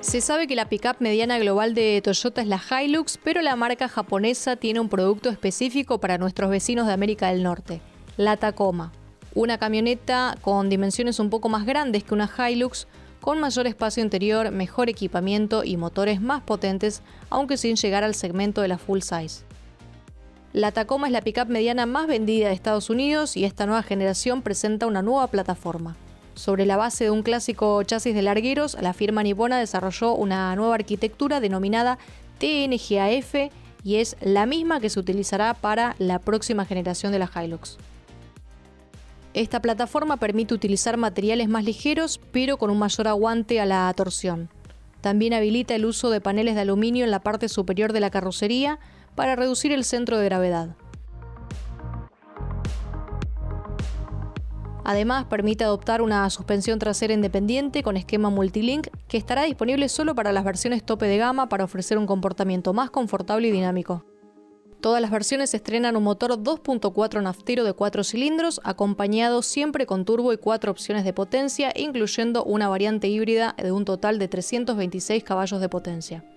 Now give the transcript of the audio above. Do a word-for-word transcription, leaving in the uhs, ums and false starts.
Se sabe que la pickup mediana global de Toyota es la Hilux, pero la marca japonesa tiene un producto específico para nuestros vecinos de América del Norte, la Tacoma. Una camioneta con dimensiones un poco más grandes que una Hilux, con mayor espacio interior, mejor equipamiento y motores más potentes, aunque sin llegar al segmento de la full size. La Tacoma es la pickup mediana más vendida de Estados Unidos y esta nueva generación presenta una nueva plataforma. Sobre la base de un clásico chasis de largueros, la firma nipona desarrolló una nueva arquitectura denominada T N G A F y es la misma que se utilizará para la próxima generación de la Hilux. Esta plataforma permite utilizar materiales más ligeros, pero con un mayor aguante a la torsión. También habilita el uso de paneles de aluminio en la parte superior de la carrocería para reducir el centro de gravedad. Además, permite adoptar una suspensión trasera independiente con esquema multilink que estará disponible solo para las versiones tope de gama para ofrecer un comportamiento más confortable y dinámico. Todas las versiones estrenan un motor dos punto cuatro naftero de cuatro cilindros, acompañado siempre con turbo y cuatro opciones de potencia, incluyendo una variante híbrida de un total de trescientos veintiséis caballos de potencia.